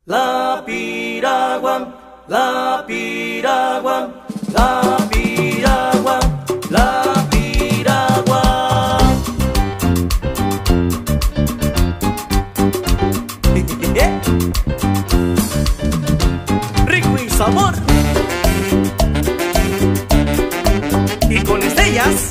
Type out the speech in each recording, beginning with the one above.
La piragua, la piragua, la piragua, la piragua. Rico y sabor. Y con estrellas.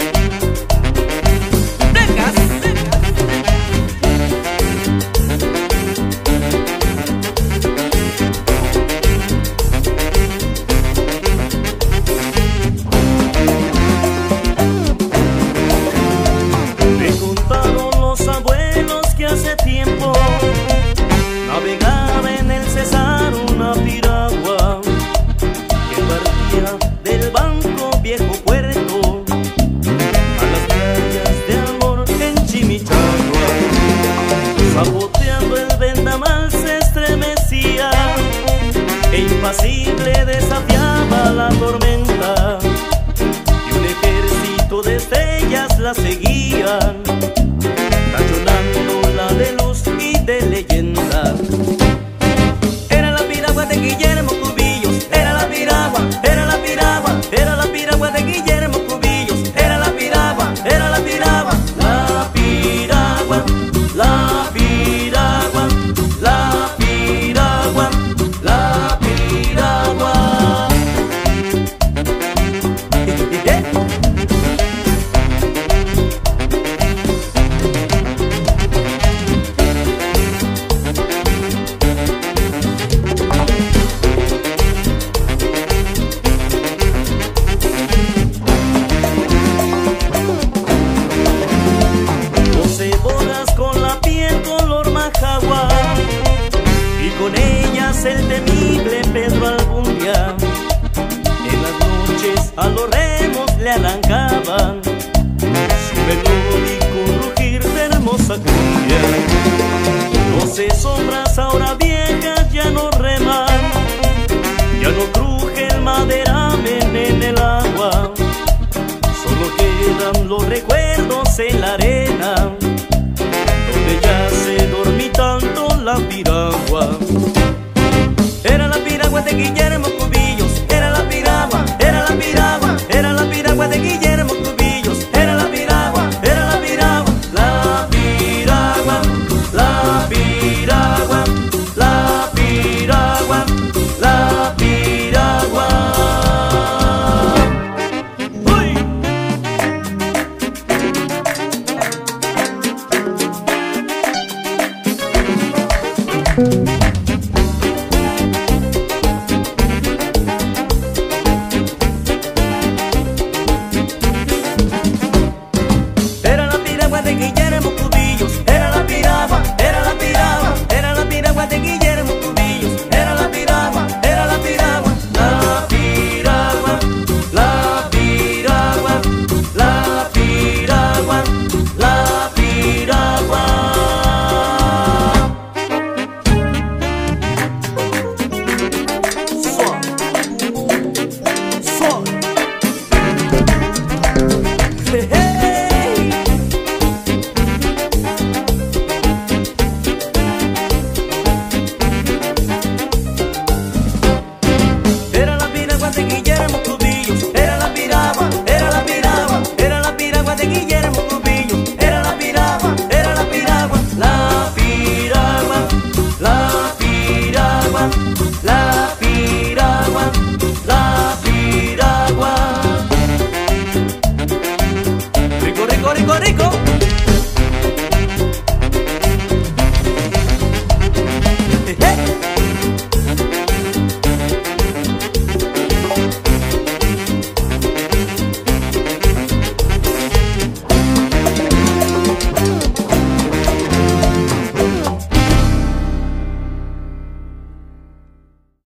Hace tiempo navegaba en el Cesar una piragua que partía del Banco Viejo Puerto a las playas de amor en Chimichagua. Zapoteando el vendamal se estremecía e impasible desafiaba la tormenta, y un ejército de estrellas la seguían, de luz y de leyenda. Era la piragua de Guillermo Cubillos, era la piragua, era la piragua, era la piragua de Guillermo Cubillos, era la piragua, era la piragua, la piragua, la piragua, la piragua, la piragua. Y con ellas el temible Pedro Albundia en las noches a los remos le arrancaban su melódico rugir de hermosa cumbia. 12 sombras ahora viejas ya no reman, ya no cruje el maderamen en el agua, solo quedan los recuerdos en la arena donde ya se dormitando la piragua. Era la piragua de Guillermo Cubillos, era la piragua, era la piragua, era la piragua de Guillermo Cubillos, era la piragua, era la piragua, la piragua, la piragua, la piragua, la piragua. ¡Uy! Era la piragua de Guillermo Cubillos, era la piragua, era la piragua, era la piragua de Guillermo Cubillos, era la piragua, era la piragua, la piragua, la piragua, la piragua, la piragua. Era la piragua de Guillermo Cubillos, era la piragua, era la piragua, era la piragua de Guillermo Cubillos, era la piragua, era la piragua, la piragua, la piragua, la piragua, la piragua. Rico, rico, rico, rico.